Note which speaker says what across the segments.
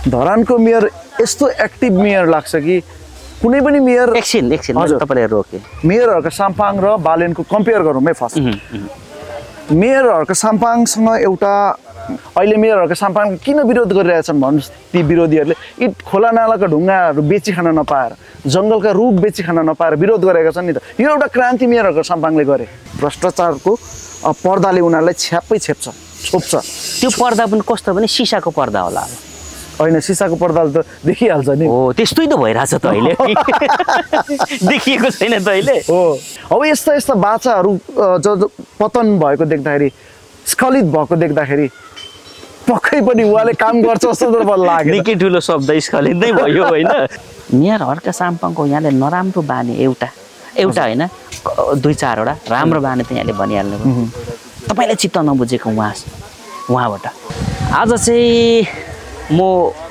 Speaker 1: धरानको mayor यस्तो active mayor लाग्छ कि कुनै पनि मेयर
Speaker 2: एकछिन तपाईले रोके
Speaker 1: मेयरहरुको साम्पाङ र बालेनको कम्पेयर गरौँ है फर्स्ट मेयरहरुको साम्पाङसँग एउटा अहिले मेयरहरुको साम्पाङ किन विरोध गरिरहेछन् भन्नुस् ती विरोधीहरूले यी खोला नालाका ढुङ्गाहरू बेची खान नपाएर जंगलका रुख बेची खान नपाएर विरोध गरेका छन् नि त यो एउटा क्रान्ति मेयरहरुको साम्पाङले गरे भ्रष्टाचारको पर्दाले उनीहरुलाई छ्याप्पै छोप्छ
Speaker 2: त्यो पर्दा पनि कस्तो भने सिसाको पर्दा होला
Speaker 1: हैन सिसाको पर्दाले त देखिहाल्छ नि
Speaker 2: हो त्यस्तै त भइराछ त अहिले देखिएको छैन त अहिले
Speaker 1: हो अब यस्ता बाचाहरू जो पतन भएको देख्दाखेरि स्खलित भएको देख्दाखेरि पक्कै पनि उहाँले काम गर्छ जस्तो त मलाई लाग्यो
Speaker 2: निकै ठुलो शब्द स्खलित नै भयो हैन मेयरहरुका साम्पाङको यहाँले नराम्रो बानी एउटा हैन दुई चारवटा राम्रो बानी त यहाँले भनिहाल्नु भयो तपाईले चित्त नबुझेको उहाँबाट आज चाहिँ म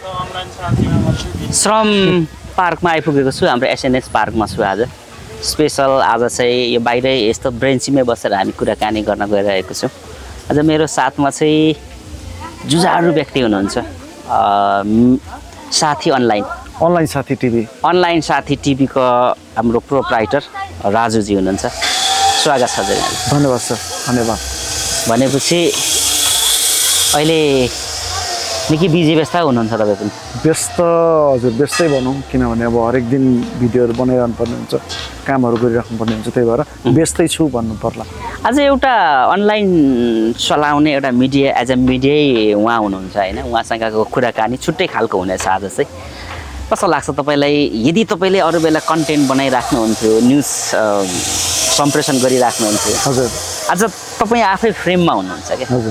Speaker 2: श्रम पार्कमा आइपुगेको छु हाम्रो एसएनएस पार्कमा छु आज स्पेशल आज चाहिँ यो बाहिरै यस्तो ब्रेन्चीमै बसेर हामी कुराकानी गर्न गइरहेको छौँ आज मेरो साथमा चाहिँ जुझारु व्यक्ति हुनुहुन्छ साथी अनलाइन साथी टिभीको हाम्रो प्रोप्राइटर राजुजी हुनुहुन्छ स्वागत छ
Speaker 1: धन्यवाद सर धन्यवाद
Speaker 2: भनेपछि अहिले निकै बिजी व्यस्त हुनुहुन्छ तपाईँ पनि
Speaker 1: व्यस्त हजुर व्यस्तै भनौँ किनभने अब हरेक दिन भिडियोहरू बनाइरहनु पर्ने हुन्छ कामहरू गरिराख्नु पर्ने हुन्छ त्यही भएर व्यस्तै छु भन्नु पर्ला
Speaker 2: आज एउटा अनलाइन चलाउने एउटा मिडिया एज अ मिडियै उहाँ हुनुहुन्छ हैन उहाँसँगको कुराकानी छुट्टै खालको हुनेछ आज चाहिँ कस्तो लाग्छ तपाईलाई यदि तपाईले अरू बेला कन्टेन्ट बनाइराख्नुहुन्थ्यो न्युज सम्प्रेषण गरिराख्नुहुन्थ्यो
Speaker 1: हजुर
Speaker 2: आज तपाईँ आफै फ्रेममा हुनुहुन्छ के
Speaker 1: हजुर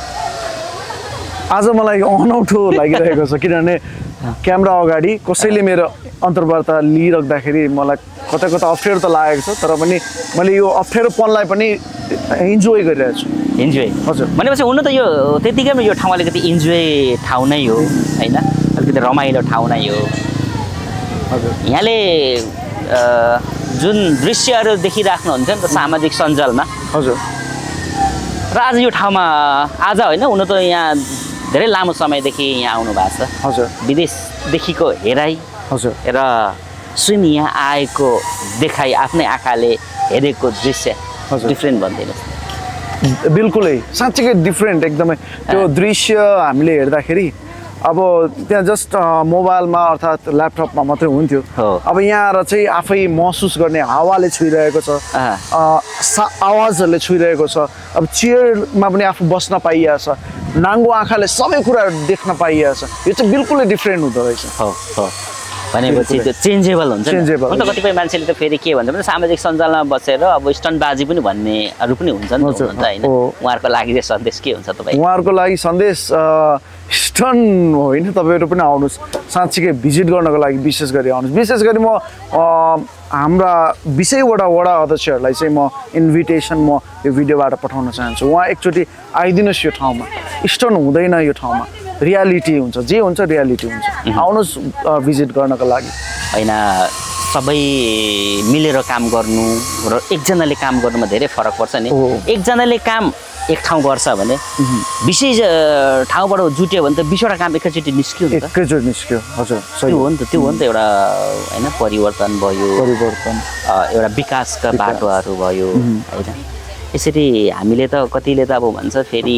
Speaker 1: आज मलाई अनौठो लागिरहेको छ किनभने क्यामेरा अगाडि कसैले मेरो अन्तर्वार्ता लिइराख्दाखेरि मलाई कता अप्ठ्यारो त लागेको छ तर पनि मैले यो अप्ठ्यारोपनलाई पनि इन्जोय गरिरहेको छु हजुर
Speaker 2: भनेपछि हुन त यो त्यतिकैमा यो ठाउँ अलिकति इन्जोय ठाउँ नै हो हैन अलिकति रमाइलो ठाउँ नै हो
Speaker 1: हजुर
Speaker 2: यहाँले जुन दृश्यहरू देखिराख्नुहुन्छ नि त सामाजिक सञ्जालमा
Speaker 1: हजुर
Speaker 2: र आज यो ठाउँमा आज होइन हुन त यहाँ धेरै लामो समयदेखि यहाँ आउनु भएको छ
Speaker 1: हजुर
Speaker 2: विदेशदेखिको हेराइ
Speaker 1: हजुर
Speaker 2: र स्वयं यहाँ आएको देखाइ आफ्नै आँखाले हेरेको दृश्य डिफ्रेन्ट भन्दैनस्
Speaker 1: बिल्कुलै साँच्चै डिफ्रेन्ट एकदमै त्यो दृश्य हामीले हेर्दाखेरि अब त्यहाँ जस्ट मोबाइलमा अर्थात् ल्यापटपमा मात्रै हुन्थ्यो अब यहाँ आएर चाहिँ आफै महसुस गर्ने हावाले छुइरहेको छ आवाजहरूले छुइरहेको छ अब चेयरमा पनि आफू बस्न पाइएको छ नाङ्गो आँखाले सबै कुराहरू देख्न पाइएको छ यो चाहिँ बिल्कुलै डिफ्रेन्ट हुँदो रहेछ
Speaker 2: भनेपछि त्यो चेन्जेबल हुन्छ नि त कतिपय मान्छेले त फेरि के भन्छ भने सामाजिक सञ्जालमा बसेर अब स्टन्टबाजी पनि भन्नेहरू पनि हुन्छ नि त हैन उहाँहरूको लागि चाहिँ सन्देश के हुन्छ तपाईँ
Speaker 1: उहाँहरूको लागि सन्देश स्टन होइन तपाईँहरू पनि आउनुहोस् साँच्चीकै भिजिट गर्नको लागि विशेष गरी आउनुहोस् विशेष गरी म हाम्रा 20वटा वडा अध्यक्षहरूलाई चाहिँ म इन्भिटेसन म यो भिडियोबाट पठाउन चाहन्छु उहाँ एकचोटि आइदिनुहोस् यो ठाउँमा स्टन हुँदैन यो ठाउँमा रियालिटी हुन्छ जे हुन्छ रियालिटी हुन्छ आउनुहोस् भिजिट गर्नको लागि
Speaker 2: हैन सबै मिलेर काम गर्नु र एकजनाले काम गर्नुमा धेरै फरक पर्छ नि एकजनाले काम एक ठाउँ गर्छ भने 20 ठाउँबाट जुट्यो भने त 20वटा काम एकैचोटि निस्क्यो नि त
Speaker 1: एकैचोटि निस्क्यो हजुर
Speaker 2: त्यो हो नि त एउटा हैन परिवर्तन भयो एउटा विकासका बाटोहरू भयो हैन यसरी हामीले त कतिले त अब भन्छ फेरि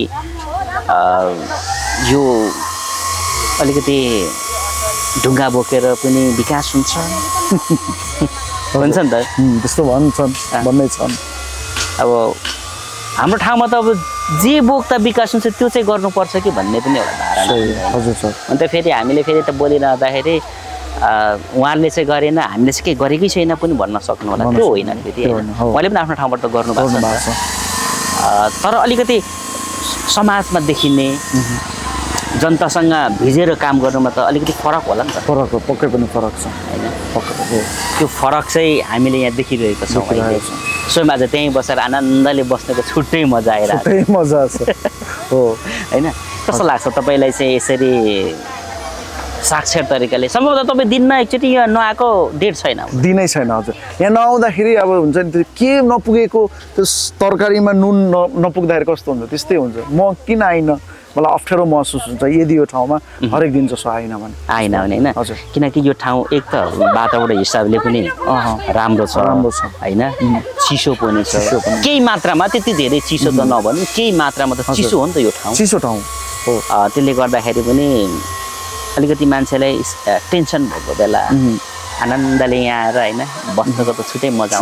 Speaker 2: यो अलिकति ढुङ्गा बोकेर पनि विकास हुन्छ भन्छ नि त
Speaker 1: त्यस्तो भन्नै छन्
Speaker 2: अब हाम्रो ठाउँमा त अब जे बोक्दा विकास हुन्छ त्यो चाहिँ गर्नुपर्छ कि भन्ने पनि एउटा धारणा
Speaker 1: हजुर सर
Speaker 2: अन्त फेरि हामीले फेरि त बोलिरहँदाखेरि उहाँले चाहिँ गरेन हामीले चाहिँ केही गरेकै छैन पनि भन्न सक्नु होला त्यो होइन फेरि उहाँले पनि आफ्नो ठाउँबाट त गर्नुभएको छ तर अलिकति समाजमा देखिने जनतासँग भिजेर काम गर्नुमा त अलिकति फरक होला नि त
Speaker 1: फरक हो पक्कै पनि फरक छ
Speaker 2: हैन त्यो फरक चाहिँ हामीले यहाँ देखिरहेको छौँ स्वयं आज त्यहीँ बसेर आनन्दले बस्नेको छुट्टै मजा आइरहेको
Speaker 1: मजा छ हो
Speaker 2: हैन कस्तो लाग्छ तपाईँलाई चाहिँ यसरी साक्षर तरिकाले सम्भवतः तपाईँ दिनमा एकचोटि यहाँ नआएको डेट छैन
Speaker 1: दिनै छैन हजुर यहाँ नआउँदाखेरि अब हुन्छ नि के नपुगेको त्यो तरकारीमा नुन नपुग्दाखेरि कस्तो हुन्छ त्यस्तै हुन्छ म किन आइन मलाई अप्ठ्यारो महसुस हुन्छ यदि यो ठाउँमा हरेक दिन जसो आएन भने
Speaker 2: होइन किनकि यो ठाउँ एक त वातावरण हिसाबले पनि राम्रो छ होइन चिसो पनि छ केही मात्रामा त्यति धेरै चिसो त नभनु केही मात्रामा त चिसो हो नि त यो ठाउँ
Speaker 1: चिसो ठाउँ
Speaker 2: हो त्यसले गर्दाखेरि पनि अलिकति मान्छेलाई टेन्सन भएको बेला आनन्दले यहाँ आएर होइन बस्नको त छुट्टै मजा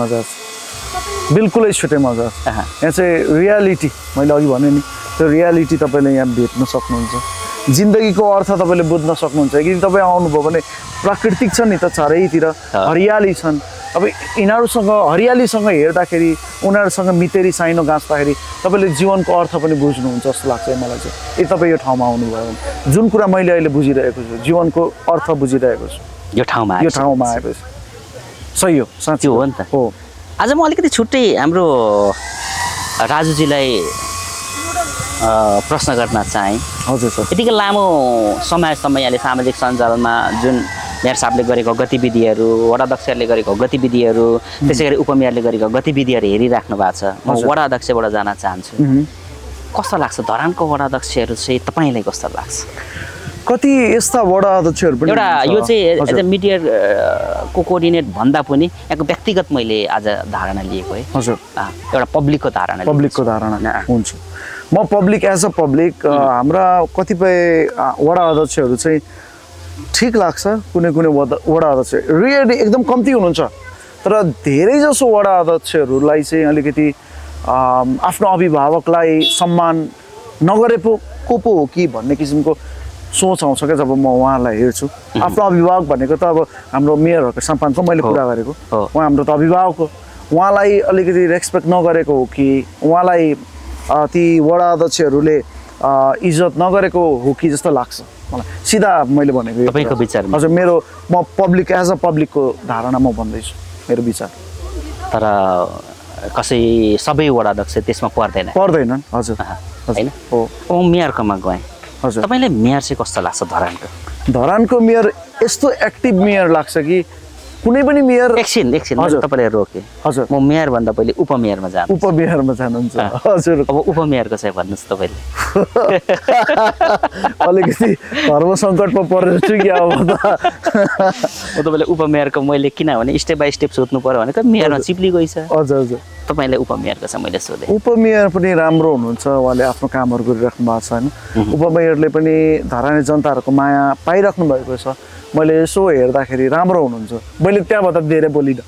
Speaker 1: बिल्कुलै छुट्टै मजा यहाँ चाहिँ रियालिटी मैले अघि भने नि त्यो रियालिटी तपाईँले यहाँ भेट्न सक्नुहुन्छ जिन्दगीको अर्थ तपाईँले बुझ्न सक्नुहुन्छ कि तपाईँ आउनुभयो भने प्राकृतिक छ नि त चारैतिर हरियाली छन् अब यिनीहरूसँग हरियालीसँग हेर्दाखेरि उनीहरूसँग मितेरी साइनो गाँच्दाखेरि तपाईँले जीवनको अर्थ पनि बुझ्नुहुन्छ जस्तो लाग्छ मलाई चाहिँ यदि तपाईँ यो ठाउँमा आउनुभयो भने जुन कुरा मैले अहिले बुझिरहेको छु जीवनको अर्थ बुझिरहेको छु
Speaker 2: यो ठाउँमा
Speaker 1: आएपछि सही हो साँच्चै
Speaker 2: हो नि त हो आज म अलिकति छुट्टै हाम्रो राजुजीलाई प्रश्न गर्न चाहेँ
Speaker 1: हजुर सर
Speaker 2: यतिकै लामो समय यहाँले सामाजिक सञ्जालमा जुन मेयर साहबले गरेको गतिविधिहरू वडाध्यक्षहरूले गरेको गतिविधिहरू त्यसै गरी उपमेयरले गरेको गतिविधिहरू हेरिराख्नु भएको छ म वडाध्यक्षबाट जान चाहन्छु कस्तो लाग्छ धरानको वडाध्यक्षहरू चाहिँ तपाईँलाई कस्तो लाग्छ
Speaker 1: कति यस्ता वडा अध्यक्षहरू पनि
Speaker 2: एउटा यो चाहिँ एज अ मिडियाको कोअर्डिनेट भन्दा पनि यहाँको व्यक्तिगत मैले आज धारणा लिएको है
Speaker 1: हजुर
Speaker 2: एउटा पब्लिकको धारणा
Speaker 1: हुन्छ म पब्लिक एज अ पब्लिक हाम्रा कतिपय वडा अध्यक्षहरू चाहिँ ठिक लाग्छ कुनै वडा अध्यक्ष रियली एकदम कम्ती हुनुहुन्छ तर धेरै जसो वडा अध्यक्षहरूलाई चाहिँ अलिकति आफ्नो अभिभावकलाई सम्मान नगरेको पो हो कि भन्ने किसिमको सोच आउँछ क्या जब म उहाँलाई हेर्छु आफ्नो अभिभावक भनेको त अब हाम्रो मेयरहरूको साम्पाङको मैले कुरा गरेको उहाँ हाम्रो त अभिभावक हो उहाँलाई अलिकति रेस्पेक्ट नगरेको हो कि उहाँलाई ती वडा अध्यक्षहरूले इज्जत नगरेको हो कि जस्तो लाग्छ मलाई सिधा मैले भनेको
Speaker 2: तपाईँको विचार
Speaker 1: हजुर म पब्लिक एज अ पब्लिकको धारणा म भन्दैछु मेरो विचार
Speaker 2: तर कसै सबै वडा अध्यक्ष त्यसमा
Speaker 1: पर्दैनन् हजुर
Speaker 2: होइन हो मेयरकोमा गएँ
Speaker 1: हजुर
Speaker 2: तपाईँलाई मेयर चाहिँ कस्तो लाग्छ
Speaker 1: धरानको मेयर यस्तो एक्टिभ मेयर लाग्छ कि कुनै पनि मेयर
Speaker 2: एकछिन तपाईँले रोके
Speaker 1: हजुर म
Speaker 2: मेयर भन्दा पहिले उपमेयरमा
Speaker 1: जानुहुन्छ हजुर
Speaker 2: अब उपमेयरको चाहिँ भन्नुहोस् तपाईँले
Speaker 1: अलिकति धर्म सङ्कटमा परेर छु कि अब
Speaker 2: तपाईँले उपमेयरको मैले किनभने स्टेप बाई स्टेप सोध्नु पर्यो भने त मेयरमा चिप्ली गइछ
Speaker 1: हजुर
Speaker 2: तपाईँलाई उपमेयरको चाहिँ मैले सोधेँ
Speaker 1: उपमेयर पनि राम्रो हुनुहुन्छ उहाँले आफ्नो कामहरू गरिराख्नु भएको छ होइन उपमेयरले पनि धरानी जनताहरूको माया पाइराख्नु भएको छ मैले यसो हेर्दाखेरि राम्रो हुनुहुन्छ मैले त्यहाँबाट धेरै बोलिनँ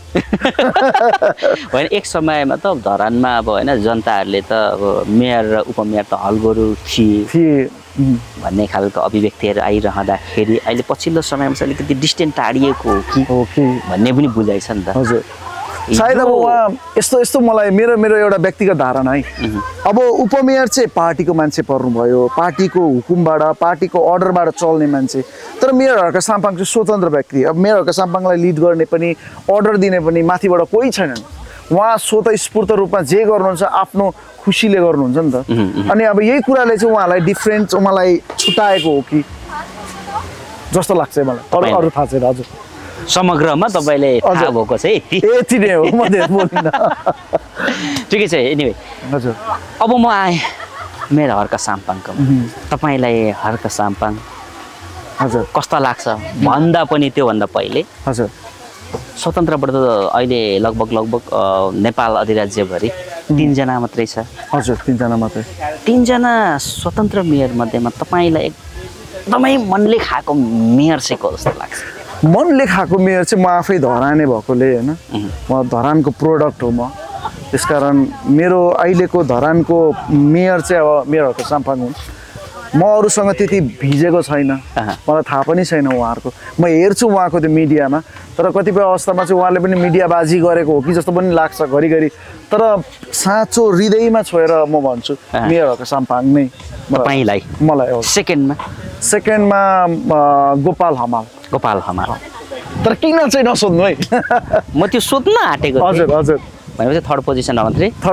Speaker 2: होइन एक समयमा त धरानमा अब होइन जनताहरूले त अब मेयर र उपमेयर त हलगोरु थिए भन्ने खालको अभिव्यक्तिहरू आइरहँदाखेरि अहिले पछिल्लो समयमा चाहिँ अलिकति डिस्टेन्स टाढिएको हो कि भन्ने पनि बुझाइ छ नि त
Speaker 1: हजुर सायद अब उहाँ यस्तो मलाई मेरो एउटा व्यक्तिगत धारणा है अब उपमेयर चाहिँ पार्टीको मान्छे पर्नुभयो पार्टीको हुकुमबाट पार्टीको अर्डरबाट चल्ने मान्छे तर मेयरहरूको साम्पाङ चाहिँ स्वतन्त्र व्यक्ति अब मेयरहरूको साम्पाङलाई लिड गर्ने पनि अर्डर दिने पनि माथिबाट कोही छैनन् उहाँ स्वतस्फूर्त रूपमा जे गर्नुहुन्छ आफ्नो खुसीले गर्नुहुन्छ नि त अनि अब यही कुराले चाहिँ उहाँलाई डिफ्रेन्ट उहाँलाई छुट्याएको हो कि जस्तो लाग्छ मलाई अरू थाहा छैन हजुर
Speaker 2: समग्रमा तपाईँले थाहा भएको चाहिँ
Speaker 1: यति नै हो म धेरै बोल्दिनँ
Speaker 2: ठिकै छ एनिवे
Speaker 1: हजुर
Speaker 2: अब म आएँ मेरो हर्क साम्पाङको तपाईँलाई हर्क साम्पाङ
Speaker 1: हजुर
Speaker 2: कस्तो लाग्छ भन्दा पनि त्योभन्दा पहिले
Speaker 1: हजुर
Speaker 2: स्वतन्त्रबाट त अहिले लगभग नेपाल अधिराज्यभरि 3 जना मात्रै छ
Speaker 1: हजुर 3 जना मात्रै
Speaker 2: 3 जना स्वतन्त्र मेयर मध्येमा तपाईँलाई एकदमै मनले खाएको मेयर चाहिँ कस्तो लाग्छ
Speaker 1: मनले खाएको मेयर चाहिँ म आफै धराने भएकोले होइन म धरानको प्रोडक्ट हो म त्यसकारण मेरो अहिलेको धरानको मेयर चाहिँ अब मेयरहरूको साम्पाङ हुन् म अरूसँग त्यति भिजेको छैन मलाई थाहा पनि छैन उहाँहरूको म हेर्छु उहाँको त्यो मिडियामा तर कतिपय अवस्थामा चाहिँ उहाँले पनि मिडियाबाजी गरेको हो कि जस्तो पनि लाग्छ घरिघरि तर साँचो हृदयमा छोएर म भन्छु मेयरहरूको साम्पाङ नै
Speaker 2: तपाईँलाई
Speaker 1: मलाई सेकेन्डमा गोपाल हमाल तर किन चाहिँ नसोध्नु है
Speaker 2: म त्यो सोध्न आँटेको
Speaker 1: हजुर
Speaker 2: भनेपछि थर्ड पोजिसनमा मात्रै
Speaker 1: थर्ड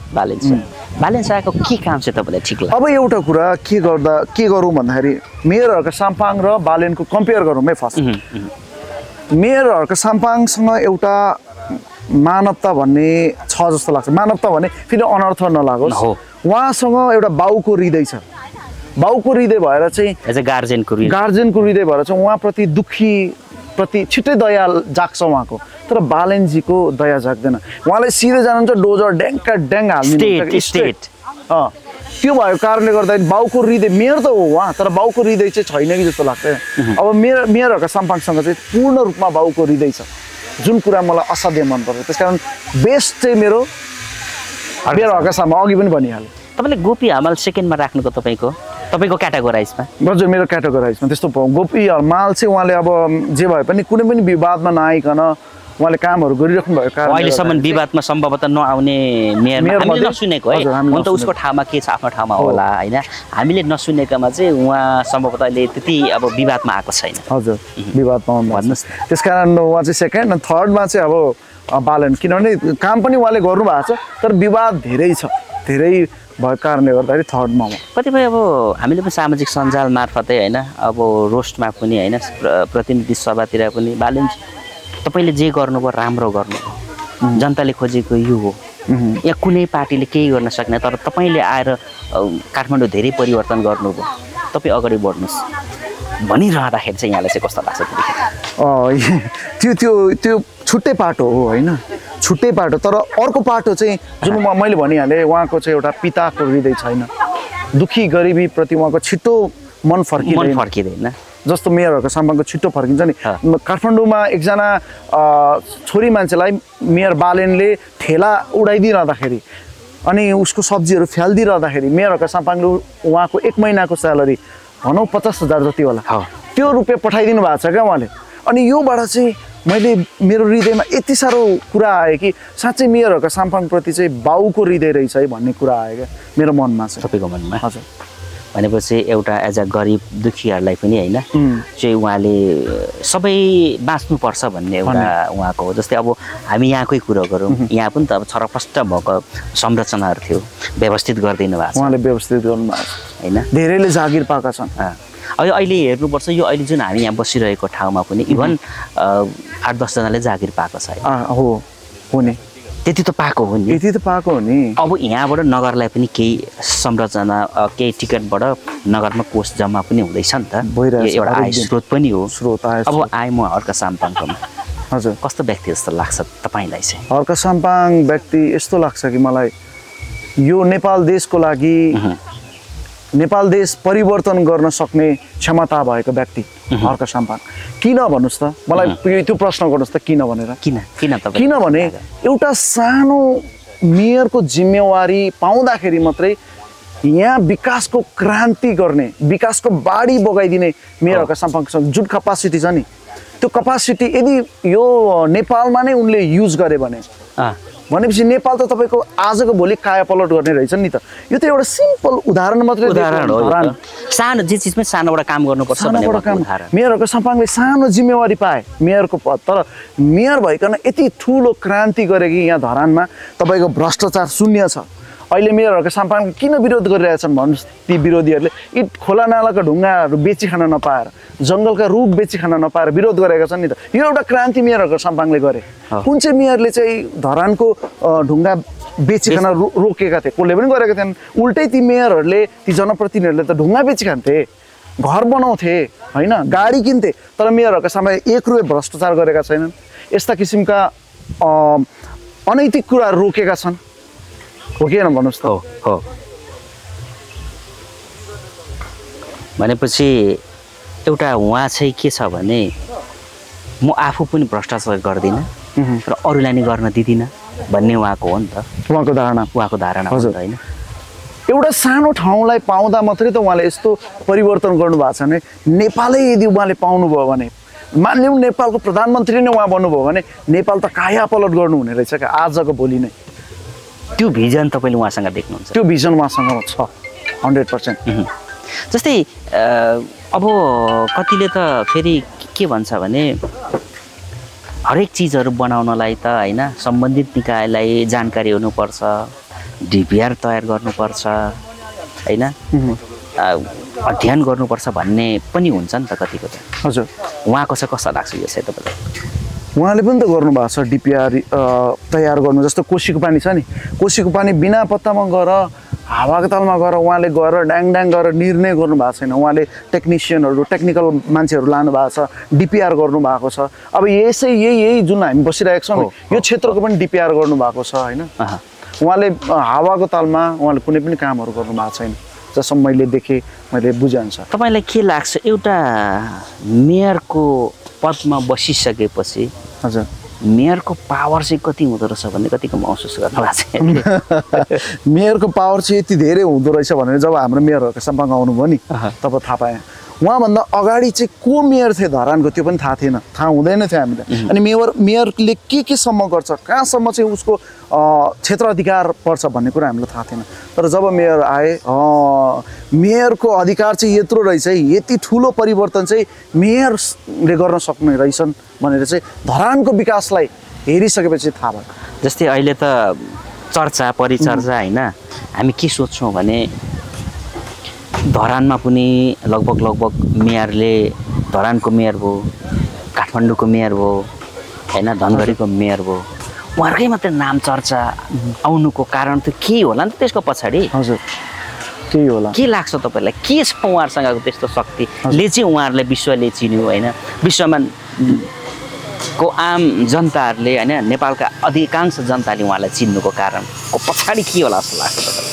Speaker 2: बालेन शाहको के काम चाहिँ तपाईँलाई ठिक लाग्छ
Speaker 1: अब एउटा कुरा के गरौँ भन्दाखेरि मेयरहरूको साम्पाङ र बालेनको कम्पेयर गरौँ है फर्स्ट मेयरहरूको साम्पाङसँग एउटा मानवता भन्ने छ जस्तो लाग्छ मानवता भने फेरि अनर्थ नलागोस् उहाँसँग एउटा बाउको हृदय छ बाउको हृदय भएर चाहिँ
Speaker 2: एज अ गार्जियनको
Speaker 1: हृदय भएर चाहिँ उहाँप्रति दुःखी प्रति छिट्टै दया जाग्छ उहाँको, तर बालेनजीको दया जाग्दैन। उहाँले सिधै जानुहुन्छ डोजर ड्याङका ड्याङ हाल्नु
Speaker 2: स्टेट।
Speaker 1: त्यो भएको कारणले गर्दाखेरि बाउको हृदय मेयर त हो उहाँ, तर बाउको हृदय चाहिँ छैन कि जस्तो लाग्छ। अब मेयरहरूका साम्पाङसँग चाहिँ पूर्ण रूपमा बाउको हृदय छ, जुन कुरा मलाई असाध्यै मनपर्छ। त्यस कारण बेस्ट चाहिँ मेरो मेयरहरूका साम्पाङ अघि पनि भनिहालेँ।
Speaker 2: तपाईँले गोपी हमाल सेकेन्डमा राख्नुको तपाईँको क्याटेगोराइजमा?
Speaker 1: हजुर, मेरो क्याटेगोराइजमा त्यस्तो गोपी हमाल चाहिँ उहाँले अब जे भए पनि कुनै पनि विवादमा नआइकन उहाँले कामहरू गरिराख्नु भएको कारण
Speaker 2: अहिलेसम्म विवादमा सम्भवतः नआउने मेयर हामीले नसुनेको है। हुन त उसको ठाउँमा के छ आफ्नो ठाउँमा होला होइन, हामीले नसुनेकामा चाहिँ उहाँ सम्भवतः अहिले त्यति अब विवादमा आएको छैन।
Speaker 1: हजुर, विवादमा भन्नुहोस्। त्यस कारण उहाँ चाहिँ सेकेन्ड, अनि थर्डमा चाहिँ अब बालन, किनभने काम पनि उहाँले गर्नुभएको छ तर विवाद धेरै छ, धेरै भएको कारणले गर्दाखेरि थर्डमा हो।
Speaker 2: कतिपय अब हामीले पनि सामाजिक सञ्जाल मार्फतै होइन, अब रोस्टमा पनि होइन, प्रतिनिधि सभातिर पनि बालन तपाईँले जे गर्नुभयो राम्रो गर्नुभयो, जनताले खोजेको यो हो, यहाँ कुनै पार्टीले केही गर्न सक्ने, तर तपाईँले आएर काठमाडौँ धेरै परिवर्तन गर्नुभयो, तपाईँ अगाडि बढ्नुहोस् भनिरहँदाखेरि चाहिँ यहाँलाई चाहिँ कस्तो लाग्छ?
Speaker 1: त्यो छुट्टै पाटो हो होइन, छुट्टै पाटो। तर अर्को पाटो चाहिँ जुन मैले भनिहालेँ, उहाँको चाहिँ एउटा पिताको हृदय छैन, दुःखी गरिबीप्रति उहाँको छिटो मन फर्किँदैन जस्तो मेयरहरूको साम्पाङको छिट्टो फर्किन्छ नि। काठमाडौँमा एकजना छोरी मान्छेलाई मेयर बालेनले ठेला उडाइदिइरहँदाखेरि अनि उसको सब्जीहरू फ्यालिदिइरहँदाखेरि मेयरहरूको साम्पाङले उहाँको 1 महिनाको स्यालेरी भनौँ 50,000 जति होला, त्यो रुपियाँ पठाइदिनु भएको छ क्या उहाँले। अनि योबाट चाहिँ मैले मेरो हृदयमा यति साह्रो कुरा आयो कि साँच्चै मेयरहरूको साम्पाङप्रति चाहिँ बाउको हृदय रहेछ है भन्ने कुरा आयो क्या मेरो मनमा चाहिँ।
Speaker 2: तपाईँको मनमा?
Speaker 1: हजुर।
Speaker 2: भनेपछि एउटा एज अ गरिब दुखीहरूलाई पनि होइन चाहिँ उहाँले सबै बाँच्नुपर्छ भन्ने एउटा उहाँको हो। जस्तै अब हामी यहाँकै कुरो गरौँ, यहाँ पनि त अब छरपष्ट भएको संरचनाहरू थियो, व्यवस्थित गरिदिनु भएको छ,
Speaker 1: उहाँले व्यवस्थित गर्नुभएको छ
Speaker 2: होइन,
Speaker 1: धेरैले जागिर पाएका छन्।
Speaker 2: अहिले हेर्नुपर्छ, यो अहिले जुन हामी यहाँ बसिरहेको ठाउँमा पनि इभन 8-10 जनाले जागिर पाएको छ
Speaker 1: हो नि,
Speaker 2: त्यति त पाएको हो नि,
Speaker 1: यति त पाएको हो नि।
Speaker 2: अब यहाँबाट नगरलाई पनि केही संरचना केही टिकटबाट नगरमा कोष जम्मा पनि हुँदैछ नि त, एउटा आय स्रोत पनि हो। अब आए म हर्क साम्पाङकोमा,
Speaker 1: हजुर,
Speaker 2: कस्तो व्यक्ति जस्तो लाग्छ तपाईँलाई चाहिँ?
Speaker 1: हर्क साम्पाङ व्यक्ति यस्तो लाग्छ कि मलाई यो नेपाल देशको लागि, नेपाल देश परिवर्तन गर्न सक्ने क्षमता भएको व्यक्ति हर्क साम्पाङ। किन भन्नुहोस् त, मलाई त्यो प्रश्न गर्नुहोस् त, किन भनेर? किनभने एउटा सानो मेयरको जिम्मेवारी पाउँदाखेरि मात्रै यहाँ विकासको क्रान्ति गर्ने, विकासको बाढी बगाइदिने मेयर हर्क साम्पाङसँग जुन कपासिटी छ नि, त्यो कपासिटी यदि यो नेपालमा नै उनले युज गरे भनेपछि नेपाल त तपाईँको आजको भोलि कायापलट गर्ने रहेछ नि त। यो त एउटा सिम्पल उदाहरण मात्रै,
Speaker 2: उदाहरण हो। सानो जे चिजमै सानोबाट काम गर्नुपर्छ भन्ने उदाहरण।
Speaker 1: मेयरहरूको साम्पाङले सानो जिम्मेवारी पाए मेयरको पद, तर मेयर भइकन यति ठुलो क्रान्ति गरे कि यहाँ धरानमा तपाईँको भ्रष्टाचार शून्य छ। अहिले मेयरहरूको साम्पाङले किन विरोध गरिरहेछन् भन्नुहोस्? ती विरोधीहरूले खोला नालाका ढुङ्गाहरू बेची खान नपाएर, जङ्गलका रुख बेची खान नपाएर विरोध गरेका छन् नि त। यो एउटा क्रान्ति मेयरहरूको साम्पाङले गरे। कुन चाहिँ मेयरले चाहिँ धरानको ढुङ्गा बेची खान रोकेका थिए? कसले पनि गरेका थिएन। उल्टै ती मेयरहरूले, ती जनप्रतिनिधिहरूले त ढुङ्गा बेची खान्थे, घर बनाउँथे होइन, गाडी किन्थे, तर मेयरहरूको सामने 1 रुपियाँ भ्रष्टाचार गरेका छैनन्। यस्ता किसिमका अनैतिक कुराहरू रोकेका छन्, हो कि होइन भन्नुहोस् त?
Speaker 2: हो। भनेपछि एउटा उहाँ चाहिँ के छ भने, म आफू पनि भ्रष्टाचार गर्दिनँ र अरूलाई नै गर्न दिदिनँ भन्ने उहाँको हो नि त,
Speaker 1: उहाँको धारणा
Speaker 2: होइन।
Speaker 1: एउटा सानो ठाउँलाई पाउँदा मात्रै त उहाँले यस्तो परिवर्तन गर्नुभएको छ भने, नेपालै यदि उहाँले पाउनुभयो भने, मान्यौँ नेपालको प्रधानमन्त्री नै उहाँ बन्नुभयो भने नेपाल त कायापलट गर्नुहुने रहेछ क्या आजको भोलि नै।
Speaker 2: त्यो भिजन तपाईँले उहाँसँग देख्नुहुन्छ?
Speaker 1: त्यो भिजन उहाँसँग छ 100%।
Speaker 2: जस्तै अब कतिले त फेरि के भन्छ भने, हरेक चिजहरू बनाउनलाई त होइन सम्बन्धित निकायलाई जानकारी हुनुपर्छ, डिपिआर तयार गर्नुपर्छ होइन, अध्ययन गर्नुपर्छ भन्ने पनि हुन्छ नि त कतिको त।
Speaker 1: हजुर,
Speaker 2: उहाँको चाहिँ कस्तो लाग्छ यो चाहिँ तपाईँलाई?
Speaker 1: उहाँले पनि त गर्नुभएको छ डिपिआर तयार गर्नु। जस्तो कोसीको पानी छ नि, कोसीको पानी बिना पत्तामा गएर हावाको तालमा गएर उहाँले गएर ड्याङ गरेर निर्णय गर्नु भएको छैन। उहाँले टेक्निसियनहरू टेक्निकल मान्छेहरू लानु भएको छ, डिपिआर गर्नुभएको छ। अब यही जुन हामी बसिरहेको छौँ यो क्षेत्रको पनि डिपिआर गर्नुभएको छ होइन। उहाँले हावाको तालमा उहाँले कुनै पनि कामहरू गर्नु भएको छैन जसम्म मैले देखेँ, मैले बुझेअनुसार।
Speaker 2: तपाईँलाई के लाग्छ एउटा मेयरको पदमा बसिसकेपछि
Speaker 1: हजुर
Speaker 2: मेयरको पावर चाहिँ कति हुँदो रहेछ भन्ने कतिको महसुस गर्नु भएको छ?
Speaker 1: मेयरको पावर चाहिँ यति धेरै हुँदो रहेछ भनेर जब हाम्रो मेयरहरूको सम्पर्क आउनुभयो नि तब थाहा पाएँ। उहाँभन्दा अगाडि चाहिँ को मेयर थियो धरानको त्यो पनि थाहा थिएन, थाहा हुँदैन थियो हामीलाई। अनि मेयरले केसम्म गर्छ, कहाँसम्म चाहिँ उसको क्षेत्राधिकार पर्छ भन्ने कुरा हामीलाई थाहा थिएन। तर जब मेयर आए मेयरको अधिकार चाहिँ यत्रो रहेछ है, यति ठुलो परिवर्तन चाहिँ मेयरले गर्न सक्ने रहेछन् भनेर चाहिँ धरानको विकासलाई हेरिसकेपछि थाहा भयो।
Speaker 2: जस्तै अहिले त चर्चा परिचर्चा होइन, हामी के सोच्छौँ भने धरानमा पनि लगभग मेयरले धरानको मेयर भयो, काठमाडौँको मेयर भयो होइन, धनगढीको मेयर भयो, उहाँहरूकै मात्रै नाम चर्चा आउनुको कारण त के होला नि त त्यसको पछाडि?
Speaker 1: हजुर केही होला।
Speaker 2: के लाग्छ तपाईँलाई, के छ उहाँहरूसँगको त्यस्तो शक्तिले चाहिँ उहाँहरूलाई विश्वले चिन्यो होइन? विश्वमा को आम जनताहरूले होइन, नेपालका अधिकांश जनताले उहाँलाई चिन्नुको कारणको पछाडि के होला जस्तो लाग्छ तपाईँलाई?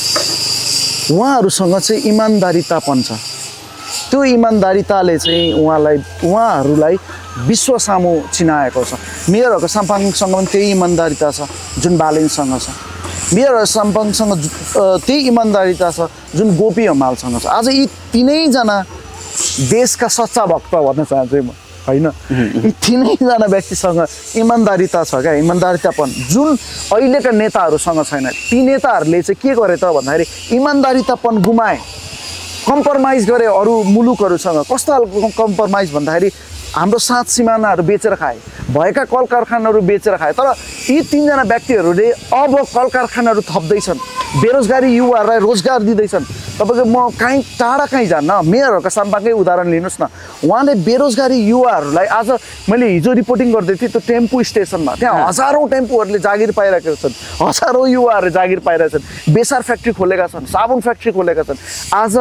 Speaker 1: उहाँहरूसँग चाहिँ इमान्दारितापन छ। त्यो इमान्दारिताले चाहिँ उहाँहरूलाई विश्व सामु चिनाएको छ। मेयरहरूको साम्पाङसँग पनि त्यही इमान्दारिता छ जुन बालेनसँग छ। मेयरहरू साम्पाङसँग त्यही इमान्दारिता छ जुन गोपी हमालसँग छ। आज यी तीनैजना देशका सच्चा भक्त भन्न चाहन्छु म होइन। यी तीनैजना व्यक्तिसँग इमान्दारिता छ क्या, इमान्दारितापन जुन अहिलेका नेताहरूसँग छैन। ती नेताहरूले चाहिँ के गरे त भन्दाखेरि इमान्दारितापन गुमाए, कम्प्रोमाइज गरे अरू मुलुकहरूसँग। कस्तो खालको कम्प्रोमाइज भन्दाखेरि हाम्रो सात सिमानाहरू बेचेर खाए, भएका कल कारखानाहरू बेचेर खाए। तर यी तीनजना व्यक्तिहरूले अब कल कारखानाहरू थप्दैछन्, बेरोजगारी युवाहरूलाई रोजगार दिँदैछन्। तपाईँको म कहीँ जान्न, मेयरहरूको साम्पाकै उदाहरण लिनुहोस् न। उहाँले बेरोजगारी युवाहरूलाई, आज मैले हिजो रिपोर्टिङ गर्दै थिएँ त्यो टेम्पो स्टेसनमा, त्यहाँ हजारौँ टेम्पोहरूले जागिर पाइरहेका छन्, हजारौँ युवाहरूले जागिर पाइरहेका छन्, बेसार फ्याक्ट्री खोलेका छन्, साबुन फ्याक्ट्री खोलेका छन्। आज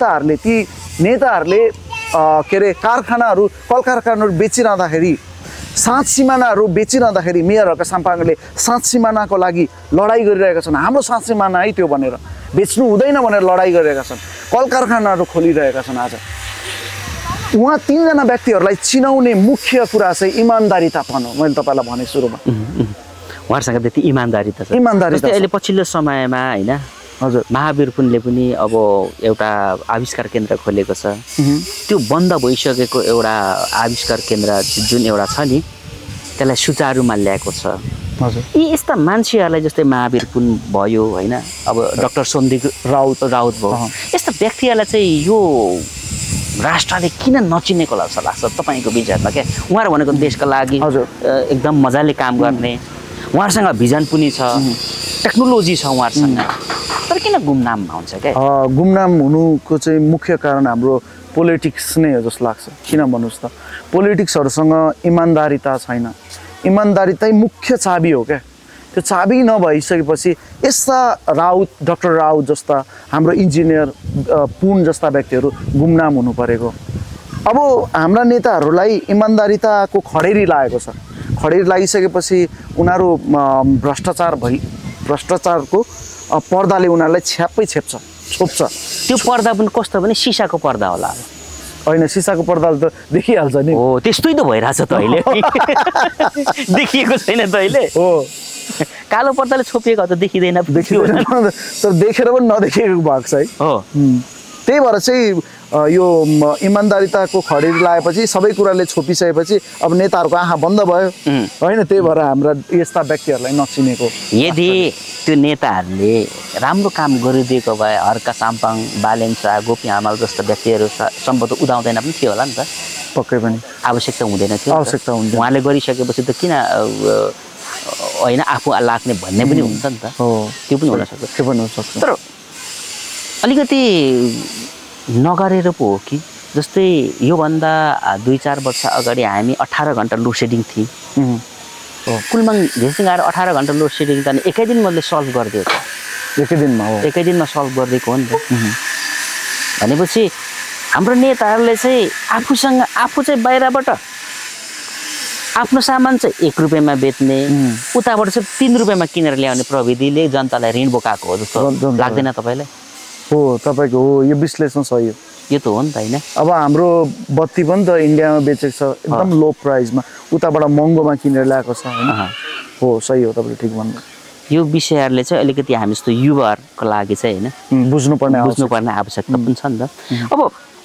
Speaker 1: नेताहरूले के अरे कारखानाहरू कल कारखानाहरू बेचिरहँदाखेरि, सात सिमानाहरू बेचिरहँदाखेरि मेयरहरूको साम्पाङले सात सिमानाको लागि लडाइँ गरिरहेका छन्। हाम्रो सात सिमाना है त्यो भनेर, बेच्नु हुँदैन भनेर लडाइँ गरिरहेका छन्, कल कारखानाहरू खोलिरहेका छन्। आज उहाँ तीनजना व्यक्तिहरूलाई चिनाउने मुख्य कुरा चाहिँ इमान्दारितापन हो। मैले तपाईँलाई भने सुरुमा
Speaker 2: उहाँहरूसँग त्यति इमान्दारिता छ।
Speaker 1: इमान्दारिता
Speaker 2: अहिले पछिल्लो समयमा होइन
Speaker 1: हजुर
Speaker 2: महावीर पुनले पनि अब एउटा आविष्कार केन्द्र खोलेको छ। त्यो बन्द भइसकेको एउटा आविष्कार केन्द्र जुन एउटा छ नि त्यसलाई सुचारुमा ल्याएको छ।
Speaker 1: हजुर
Speaker 2: यी यस्ता मान्छेहरूलाई जस्तै महावीर पुन भयो होइन, अब डाक्टर सन्दीप राउत भयो, यस्ता व्यक्तिहरूलाई चाहिँ यो राष्ट्रले किन नचिनेको जस्तो लाग्छ तपाईँको विचारमा? क्या उहाँहरू भनेको देशका लागि एकदम मजाले काम गर्ने, उहाँहरूसँग भिजन पनि छ, टेक्नोलोजी छ उहाँहरूसँग, तर किन गुमनाममा हुन्छ? क्या
Speaker 1: गुमनाम हुनुको चाहिँ मुख्य कारण हाम्रो पोलिटिक्स नै हो जस्तो लाग्छ। किन भन्नुहोस् त, पोलिटिक्सहरूसँग इमान्दारिता छैन। इमान्दारितै मुख्य चाबी हो क्या। त्यो चाबी नभइसकेपछि यस्ता डाक्टर राउत जस्ता, हाम्रो इन्जिनियर पुन जस्ता व्यक्तिहरू गुमनाम हुनु परेको। अब हाम्रा नेताहरूलाई इमान्दारिताको खडेरी लागेको छ। खडेरी लागिसकेपछि उनीहरू भ्रष्टाचारको पर्दाले उनीहरूलाई छोप्छ।
Speaker 2: त्यो पर्दा पनि कस्तो भने सिसाको पर्दा होला
Speaker 1: होइन, सिसाको पर्दाले त देखिहाल्छ नि।
Speaker 2: हो त्यस्तै त भइरहेछ त अहिले। देखिएको छैन त अहिले।
Speaker 1: हो
Speaker 2: कालो पर्दाले छोपिएको त देखिँदैन,
Speaker 1: तर देखेर पनि नदेखेको भएको छ है।
Speaker 2: हो
Speaker 1: त्यही भएर चाहिँ यो इमान्दारिताको खडेरी लगाएपछि सबै कुराले छोपिसकेपछि अब नेताहरूको आँखा बन्द भयो होइन। त्यही भएर हाम्रा यस्ता व्यक्तिहरूलाई नचिनेको।
Speaker 2: यदि त्यो नेताहरूले राम्रो काम गरिदिएको भए हर्का साम्पाङ, बालेन शाह, गोपी हमाल जस्ता व्यक्तिहरू सम्भवतः उदाउँदैन पनि थियो होला नि त।
Speaker 1: पक्कै पनि
Speaker 2: आवश्यकता हुँदैन थियो।
Speaker 1: आवश्यकता हुँदैन।
Speaker 2: उहाँले गरिसकेपछि त किन होइन आफू लाग्ने भन्ने पनि हुन्छ नि त। त्यो पनि हुनसक्छ।
Speaker 1: त्यो पनि हुनसक्छ।
Speaker 2: तर अलिकति नगरेर पो हो कि? जस्तै योभन्दा 2-4 वर्ष अगाडि हामी 18 घन्टा लोडसेडिङ थियौँ। कुलमाङ घिसिङ आएर 18 घन्टा लोडसेडिङ त एकै दिन मैले सल्भ गरिदिएको। एकै दिनमा सल्भ गरिदिएको हो नि त। भनेपछि हाम्रो नेताहरूले चाहिँ आफू चाहिँ बाहिरबाट आफ्नो सामान चाहिँ 1 रुपियाँमा बेच्ने, उताबाट चाहिँ 3 रुपियाँमा किनेर ल्याउने प्रविधिले जनतालाई ऋण बोकाएको हो जस्तो लाग्दैन तपाईँलाई?
Speaker 1: हो, तपाईँको हो, यो विश्लेषण सही हो।
Speaker 2: यो त हो नि त होइन?
Speaker 1: अब हाम्रो बत्ती पनि त इन्डियामा बेचेको छ एकदम लो प्राइसमा, उताबाट महँगोमा किनेर ल्याएको छ होइन? हो, सही हो, तपाईँले ठिक भन्नु।
Speaker 2: यो विषयहरूले चाहिँ अलिकति हामी जस्तो युवाहरूको लागि चाहिँ होइन
Speaker 1: बुझ्नुपर्ने
Speaker 2: आवश्यकता पनि छ नि त। अब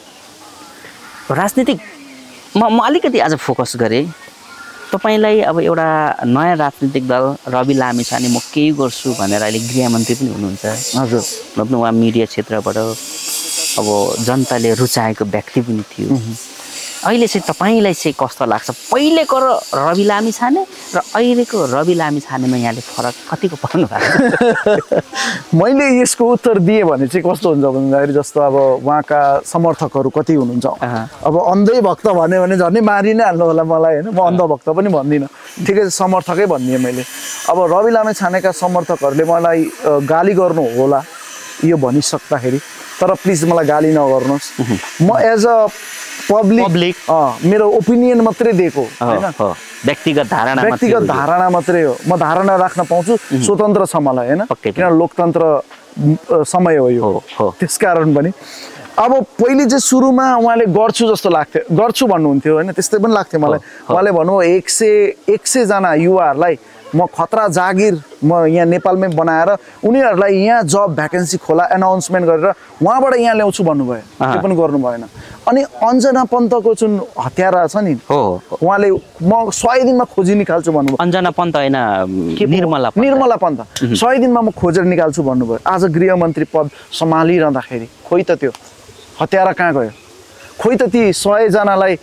Speaker 2: राजनीतिक म अलिकति आज फोकस गरेँ। तपाईँलाई अब एउटा नयाँ राजनीतिक दल रवि लामिछाने म केही गर्छु भनेर अहिले गृहमन्त्री पनि हुनुहुन्छ।
Speaker 1: हजुर,
Speaker 2: मतलब उहाँ मिडिया क्षेत्रबाट अब जनताले रुचाएको व्यक्ति पनि थियो। अहिले चाहिँ तपाईँलाई चाहिँ कस्तो लाग्छ, पहिलेको रवि लामिछाने र अहिलेको रवि लामिछानेमा यहाँले फरक कतिको पाउनु भएको?
Speaker 1: मैले यसको उत्तर दिएँ भने चाहिँ कस्तो हुन्छ भन्दाखेरि जस्तो अब उहाँका समर्थकहरू कति हुनुहुन्छ, अब अन्धै भक्त भन्यो भने झन् मारि नै हाल्नु होला मलाई होइन, म अन्धभक्त पनि भन्दिनँ, ठिकै समर्थकै भनिदिएँ मैले। अब रवि लामिछानेका समर्थकहरूले मलाई गाली गर्नु होला यो भनिसक्दाखेरि, तर प्लिज मलाई गाली नगर्नुहोस्। म एज अ पब्लिक मेरो ओपिनियन मात्रै दिएको होइन,
Speaker 2: व्यक्तिगत
Speaker 1: धारणा मात्रै हो। म धारणा राख्न पाउँछु, स्वतन्त्र छ मलाई होइन, किन लोकतन्त्र समय हो यो, त्यस कारण पनि। अब पहिले चाहिँ सुरुमा उहाँले गर्छु जस्तो लाग्थ्यो, गर्छु भन्नुहुन्थ्यो होइन, त्यस्तै पनि लाग्थ्यो मलाई। उहाँले भन्नु 100 जना युवाहरूलाई म खतरा जागिर म यहाँ नेपालमै बनाएर उनीहरूलाई यहाँ जब भ्याकेन्सी खोला एनाउन्समेन्ट गरेर उहाँबाट यहाँ ल्याउँछु भन्नुभयो, त्यो पनि गर्नु भएन। अनि अञ्जना पन्तको जुन हत्यारा छ नि, उहाँले म 100 दिनमा खोजी निकाल्छु भन्नुभयो।
Speaker 2: अञ्जना पन्त होइन,
Speaker 1: निर्मला पन्त 100 दिनमा म खोजेर निकाल्छु भन्नुभयो। आज गृहमन्त्री पद सम्हालिरहँदाखेरि खोइ त त्यो हत्यारा कहाँ गयो? खोइ त ती 100 जनालाई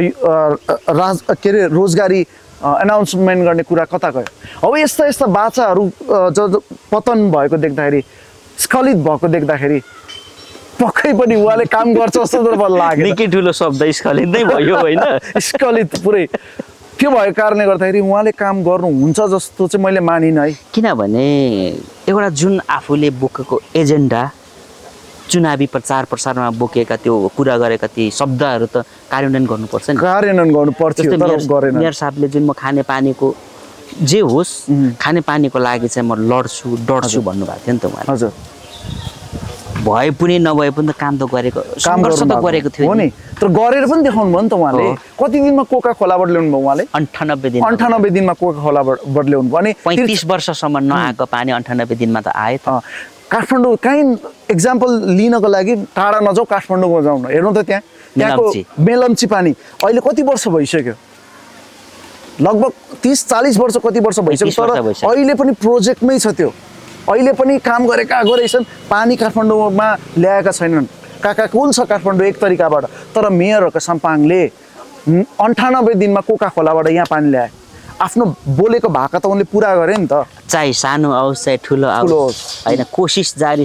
Speaker 1: रोजगारी एनाउन्समेन्ट गर्ने कुरा कता गयो? अब यस्ता बाचाहरू पतन भएको देख्दाखेरि, स्खलित भएको देख्दाखेरि पक्कै पनि उहाँले काम गर्छ जस्तो त मलाई लाग्यो।
Speaker 2: निकै ठुलो शब्द स्खलित नै भयो होइन,
Speaker 1: स्खलित पुरै त्यो भएको कारणले गर्दाखेरि उहाँले काम गर्नुहुन्छ जस्तो चाहिँ मैले मानिनँ है।
Speaker 2: किनभने एउटा जुन आफूले बोकेको एजेन्डा, चुनावी प्रचार प्रसारमा बोकेका त्यो कुरा गरेका ती शब्दहरू त कार्यान्वयन गर्नुपर्छ नि।
Speaker 1: कार्यान्वयन गर्नु पर्थ्यो तर गरेन।
Speaker 2: मेयर साहबले जुन म खानेपानीको जे होस् खानेपानीको लागि चाहिँ म लड्छु डट्छु भन्नुभएको थियो नि त उहाँले।
Speaker 1: हजुर,
Speaker 2: भए पनि नभए पनि त काम त गरेको, सङ्घर्ष त गरेको थियो
Speaker 1: नि, तर गरेर पनि देखाउनु भयो नि त उहाँले। कति दिनमा कोका खोलाबाट ल्याउनु भयो उहाँले? 98 दिनमा कोका खोलाबाट ल्याउनु भयो। अनि
Speaker 2: 35 वर्षसम्म नआएको पानी 98 दिनमा त आयो त।
Speaker 1: काठमाडौँ कहीँ एक्जाम्पल लिनको लागि टाढा नजाऊ, काठमाडौँमा जाउँ न, हेर्नु त त्यहाँको मेलम्ची पानी अहिले कति वर्ष भइसक्यो, लगभग 30-40 वर्ष कति वर्ष भइसक्यो, तर अहिले पनि प्रोजेक्टमै छ त्यो। अहिले पनि काम गरेका रहेछन्, पानी काठमाडौँमा ल्याएका छैनन्। कुल छ काठमाडौँ एक तरिकाबाट, तर मेयरहरूको साम्पाङले 98 दिनमा कोका खोलाबाट यहाँ पानी ल्याए। आफ्नो बोलेको भाका त उनले पुरा गरे नि त,
Speaker 2: चाहे सानो आओस् चाहे ठुलो आओस् होइन। कोसिस जारी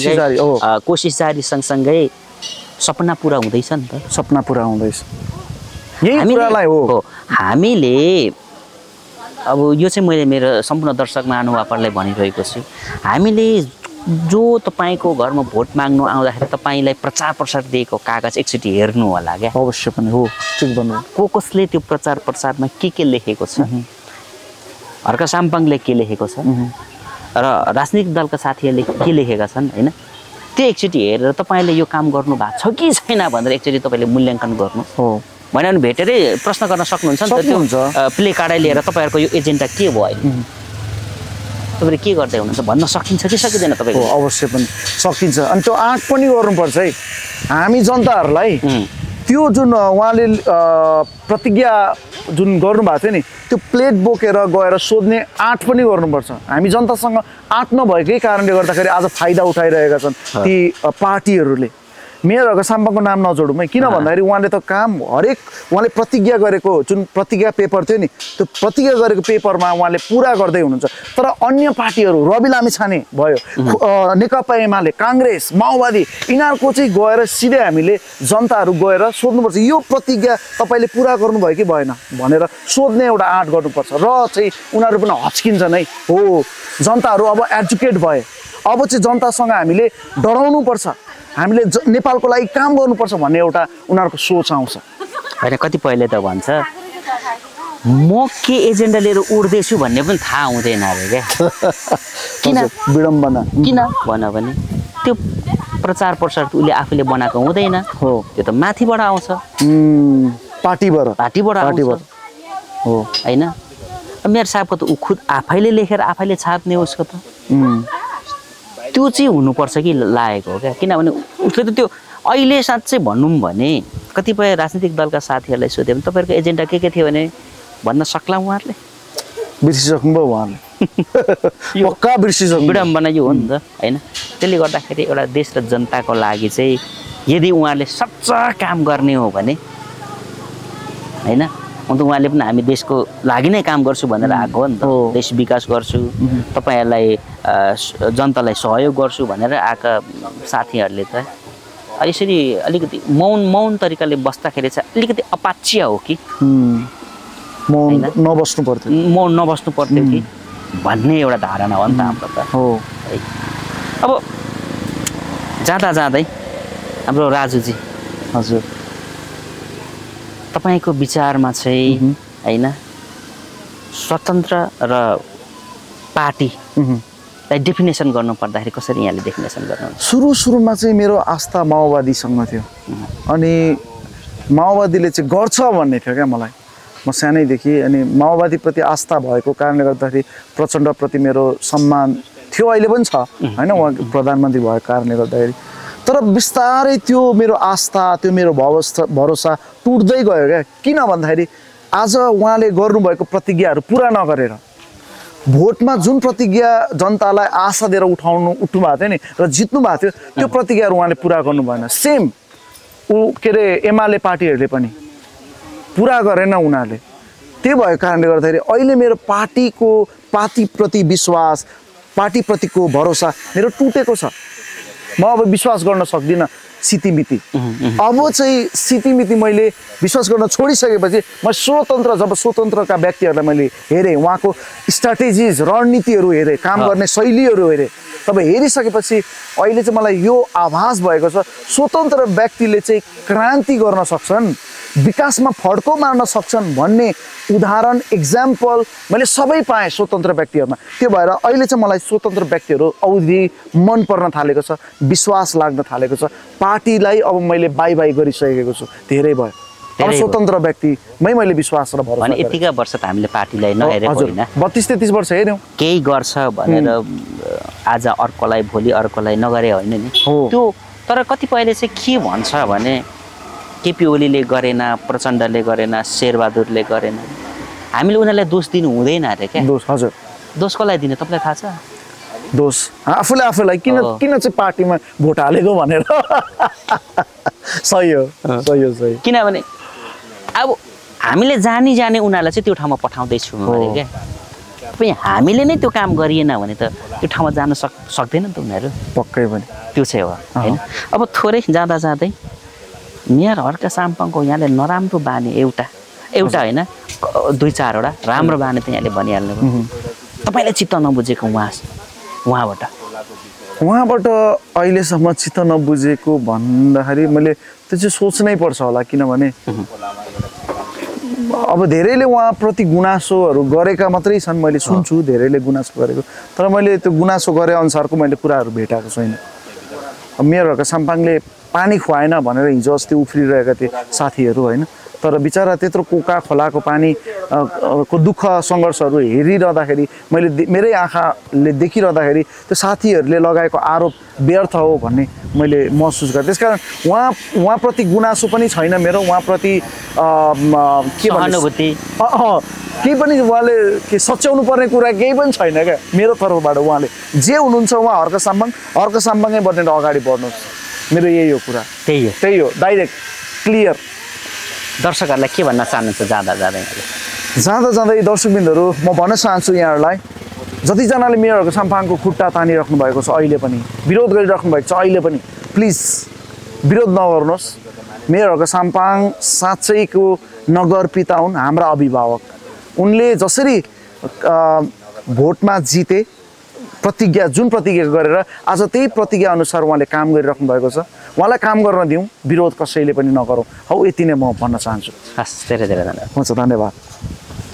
Speaker 2: सँगसँगै सपना पुरा हुँदैछ नि त,
Speaker 1: सपना पुरा हुँदैछ। यही कुरालाई हो
Speaker 2: हामीले अब यो चाहिँ मैले मेरो सम्पूर्ण दर्शक महानुभावहरूलाई भनिरहेको छु। हामीले जो तपाईँको घरमा भोट माग्नु आउँदाखेरि तपाईँलाई प्रचार प्रसार दिएको कागज एकचोटि हेर्नु होला क्या।
Speaker 1: अवश्य पनि हो, ठिक भन्नु।
Speaker 2: कसले त्यो प्रचार प्रसारमा के लेखेको छ, हर्क साम्पाङले के लेखेको छ र राजनीतिक दलका साथीहरूले के लेखेका छन् होइन, त्यो एकचोटि हेरेर तपाईँले यो काम गर्नु भएको छ कि छैन भनेर एकचोटि तपाईँले मूल्याङ्कन गर्नु हो भने भेटेरै प्रश्न गर्न सक्नुहुन्छ नि त। त्यो प्ले कार्डै लिएर तपाईँहरूको यो एजेन्डा के भयो अहिले, तपाईँले के गर्दै हुनुहुन्छ भन्न सकिन्छ कि सकिँदैन तपाईँको?
Speaker 1: अवश्य पनि सकिन्छ। अनि त्यो आँट पनि गर्नुपर्छ है हामी जनताहरूलाई। त्यो जुन उहाँले प्रतिज्ञा जुन गर्नुभएको थियो नि, त्यो प्लेट बोकेर गएर सोध्ने आँट पनि गर्नुपर्छ। हामी जनतासँग आँट नभएकै कारणले गर्दाखेरि आज फाइदा उठाइरहेका छन् ती पार्टीहरूले। मेयरहरूको साम्पाङको नाम नजोडौँ है, किन भन्दाखेरि उहाँले त काम हरेक उहाँले प्रतिज्ञा गरेको जुन प्रतिज्ञा पेपर थियो नि, त्यो प्रतिज्ञा गरेको पेपरमा उहाँले पुरा गर्दै हुनुहुन्छ। तर अन्य पार्टीहरू रवि लामिछाने भयो, नेकपा एमाले, काङ्ग्रेस, माओवादी, यिनीहरूको चाहिँ गएर सिधै हामीले जनताहरू गएर सोध्नुपर्छ यो प्रतिज्ञा तपाईँले पुरा गर्नुभयो कि भएन भनेर सोध्ने एउटा आँट गर्नुपर्छ। र चाहिँ उनीहरू पनि हच्किन्छन् है, हो जनताहरू अब एजुकेट भए, अब चाहिँ जनतासँग हामीले डराउनुपर्छ, हामीले नेपालको लागि काम गर्नुपर्छ भन्ने एउटा उनीहरूको सोच आउँछ।
Speaker 2: होइन कतिपयले त भन्छ म के एजेन्डा लिएर उड्दैछु भन्ने पनि थाहा हुँदैन अरे क्या। किन
Speaker 1: विडम्बना
Speaker 2: किन भन भने त्यो प्रचार प्रसार उसले आफूले बनाएको हुँदैन
Speaker 1: हो,
Speaker 2: त्यो त माथिबाट आउँछ,
Speaker 1: पार्टीबाट
Speaker 2: हो होइन। मेरो साहबको त ऊ खुद आफैले लेखेर आफैले छाप्ने उसको त त्यो चाहिँ हुनुपर्छ कि लागेको हो क्या। किनभने उसले त त्यो अहिले साँच्चै भनौँ भने कतिपय राजनीतिक दलका साथीहरूलाई सोध्यो भने तपाईँहरूको एजेन्डा के थियो भने भन्न सक्ला उहाँहरूले?
Speaker 1: बिर्सिसक्नुभयो उहाँले, पक्का बिर्सिसक्नु।
Speaker 2: विडम्बना यो हो नि त होइन। त्यसले गर्दाखेरि एउटा देश र जनताको लागि चाहिँ यदि उहाँहरूले सच्चा काम गर्ने हो भने होइन, अन्त उहाँले पनि हामी देशको लागि नै काम गर्छु भनेर आएको हो नि त, देश विकास गर्छु, तपाईँहरूलाई जनतालाई सहयोग गर्छु भनेर आएका साथीहरूले त यसरी अलिकति मौन तरिकाले बस्दाखेरि चाहिँ अलिकति अपाच्य हो कि
Speaker 1: मौन नबस्नु पर्थ्यो
Speaker 2: कि भन्ने एउटा धारणा हो नि त हाम्रो त
Speaker 1: हो।
Speaker 2: अब जाँदै हाम्रो राजुजी,
Speaker 1: हजुर
Speaker 2: तपाईँको विचारमा चाहिँ होइन स्वतन्त्र र पार्टीलाई डेफिनेसन गर्नु पर्दाखेरि कसरी यहाँले डेफिनेसन गर्नुहुन्छ?
Speaker 1: सुरुमा चाहिँ मेरो आस्था माओवादीसँग थियो, अनि माओवादीले चाहिँ गर्छ भन्ने थियो क्या मलाई, म सानैदेखि। अनि माओवादीप्रति आस्था भएको कारणले गर्दाखेरि प्रचण्डप्रति मेरो सम्मान थियो, अहिले पनि छ होइन, उहाँ प्रधानमन्त्री भएको कारणले गर्दाखेरि। तर बिस्तारै त्यो मेरो आस्था, त्यो मेरो भरोसा टुट्दै गयो क्या। किन भन्दाखेरि आज उहाँले गर्नुभएको प्रतिज्ञाहरू पुरा नगरेर, भोटमा जुन प्रतिज्ञा जनतालाई आशा दिएर उठ्नु भएको थियो नि र जित्नु भएको थियो, त्यो प्रतिज्ञाहरू उहाँले पुरा गर्नु भएन। सेम के अरे एमाले पार्टीहरूले पनि पुरा गरेन उनीहरूले। त्यही भएको कारणले गर्दाखेरि अहिले मेरो पार्टीप्रति विश्वास, पार्टीप्रतिको भरोसा मेरो टुटेको छ। म अब विश्वास गर्न सक्दिनँ सितिमिति। अब चाहिँ सितिमिति मैले विश्वास गर्न छोडिसकेपछि म जब स्वतन्त्रका व्यक्तिहरूलाई मैले हेरेँ, उहाँको स्ट्राटेजिज, रणनीतिहरू हेरेँ, काम गर्ने शैलीहरू हेरेँ, तब हेरिसकेपछि अहिले चाहिँ मलाई यो आभास भएको छ स्वतन्त्र व्यक्तिले चाहिँ क्रान्ति गर्न सक्छन्, विकासमा फड्को मार्न सक्छन् भन्ने उदाहरण, इक्जाम्पल मैले सबै पाएँ स्वतन्त्र व्यक्तिहरूमा। त्यो भएर अहिले चाहिँ मलाई स्वतन्त्र व्यक्तिहरू औधी मन पर्न थालेको छ, विश्वास लाग्न थालेको छ। पार्टीलाई अब मैले बाई गरिसकेको छु, धेरै भयो। अब स्वतन्त्र व्यक्तिमै मैले विश्वास र भरोसा गरेँ।
Speaker 2: यतिका वर्ष त हामीले पार्टीलाई नहेरेको होइन,
Speaker 1: 32-33 वर्ष हेऱ्यौँ,
Speaker 2: केही गर्छ भनेर आज अर्कोलाई भोलि अर्कोलाई नगरे होइन नि त्यो। तर कतिपयले चाहिँ के भन्छ भने केपी ओलीले गरेन, प्रचण्डले गरेन, शेरबहादुरले गरेन, हामीले उनीहरूलाई दोष दिनु हुँदैन अरे क्या।
Speaker 1: हजुर,
Speaker 2: दोष कसलाई दिने तपाईँलाई थाहा छ?
Speaker 1: दोष आफूलाई किन चाहिँ पार्टीमा भोट हालेको भनेर। सही हो।
Speaker 2: किनभने अब हामीले जाने उनीहरूलाई चाहिँ त्यो ठाउँमा पठाउँदैछौँ अरे क्या। पनि हामीले नै त्यो काम गरिएन भने त त्यो ठाउँमा जान सक्दैन नि त उनीहरू।
Speaker 1: पक्कै पनि
Speaker 2: त्यो चाहिँ हो होइन। अब थोरै जाँदै मेयर हर्क साम्पाङको यहाँले नराम्रो बानी एउटा होइन 2-4वटा राम्रो बानी त यहाँले भनिहाल्नु भयो। तपाईँले चित्त नबुझेको
Speaker 1: उहाँबाट अहिलेसम्म चित्त नबुझेको भन्दाखेरि मैले त्यो चाहिँ सोच्नै पर्छ होला। किनभने अब धेरैले उहाँप्रति गुनासोहरू गरेका मात्रै छन्, मैले सुन्छु धेरैले गुनासो गरेको, तर मैले त्यो गुनासो गरे अनुसारको मैले कुराहरू भेटाएको छैन। मेयर हर्क साम्पाङले पानी खुवाएन भनेर हिजो अस्ति उफ्रिरहेका थिए साथीहरू होइन, तर बिचरा त्यत्रो कोका खोलाको पानी को दुःख सङ्घर्षहरू हेरिरहँदाखेरि मैले मेरै आँखाले देखिरहँदाखेरि त्यो साथीहरूले लगाएको आरोप व्यर्थ हो भन्ने मैले महसुस गरेँ। त्यसकारण उहाँप्रति गुनासो पनि छैन मेरो, उहाँप्रति के
Speaker 2: सहानुभूति
Speaker 1: केही पनि उहाँले के सच्याउनु पर्ने कुरा केही पनि छैन क्या मेरो तर्फबाट। उहाँले जे हुनुहुन्छ उहाँ हर्क साम्पाङै बनेर अगाडि बढ्नुहोस्, मेरो यही हो कुरा। त्यही हो डाइरेक्ट क्लियर।
Speaker 2: दर्शकहरूलाई के भन्न चाहनुहुन्छ
Speaker 1: जाँदै दर्शकबिन्दहरू, म भन्न चाहन्छु यहाँहरूलाई, जतिजनाले मेयर हर्क साम्पाङको खुट्टा तानिराख्नु भएको छ, अहिले पनि विरोध गरिराख्नु भएको छ, अहिले पनि प्लिज विरोध नगर्नुहोस्। मेयर हर्क साम्पाङ साँच्चैको नगर पिता हुन्, हाम्रा अभिभावक। उनले जसरी भोटमा जिते प्रतिज्ञा जुन प्रतिज्ञा गरेर आज त्यही प्रतिज्ञा अनुसार उहाँले काम गरिराख्नु भएको छ उहाँलाई काम गर्न दिउँ विरोध कसैले पनि नगरौँ हौ यति नै म भन्न चाहन्छु
Speaker 2: हस् धेरै धेरै धन्यवाद
Speaker 1: हुन्छ धन्यवाद